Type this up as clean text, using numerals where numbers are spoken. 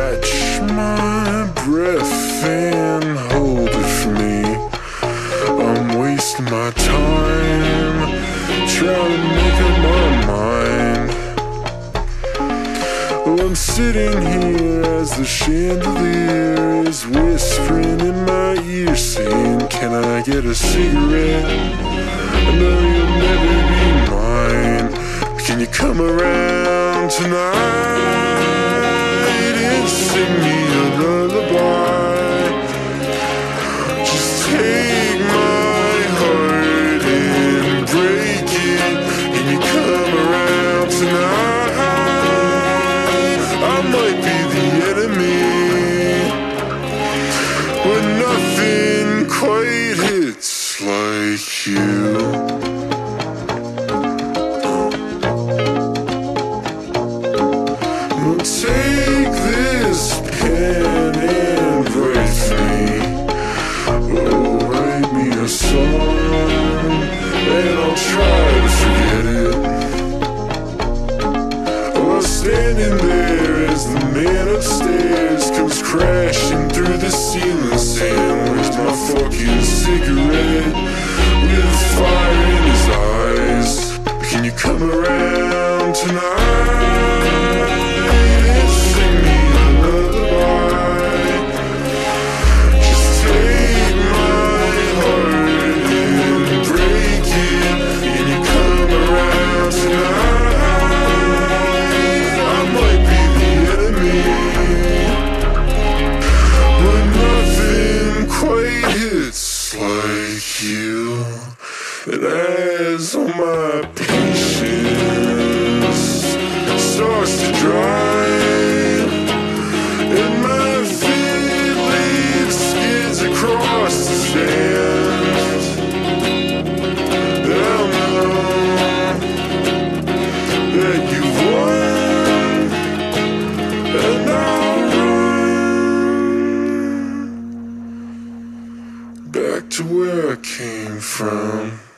catch my breath and hold it for me. I'm wasting my time trying to make up my mind. Well, I'm sitting here as the chandelier is whispering in my ear, saying, can I get a cigarette? I know you'll never be mine, but can you come around tonight and sing me a lullaby? Just take my heart and break it. Can you come around tonight? I might be the enemy, but nothing quite hits like you. Take this pen and write me, oh, write me a song, and I'll try to forget it. Oh, standing there as the man upstairs comes crashing through the ceiling, saying, where's my fucking cigarette? With fire in his eyes, can you come around tonight? You, but as all my patience starts to dry and my feet leave skids across the sand, I'll know that you've won, and I'll run back to where I came from.